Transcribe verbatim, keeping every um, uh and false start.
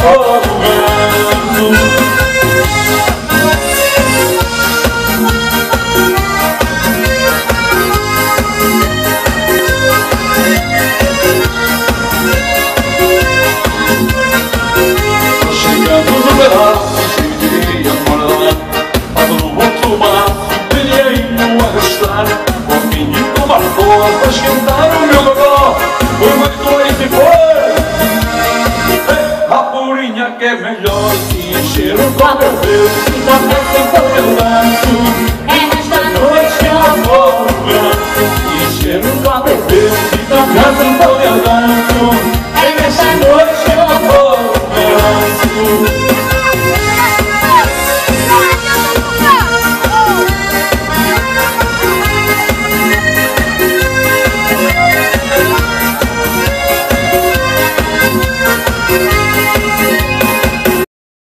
todo vento. Chegando no verão, cheguei a morar, pago no outro mar, brilhei no arrastar, com a minha e tomar boa para esquentar o meu gogó. Foi muito leite e foi a purinha que é melhor que encher o copo meu.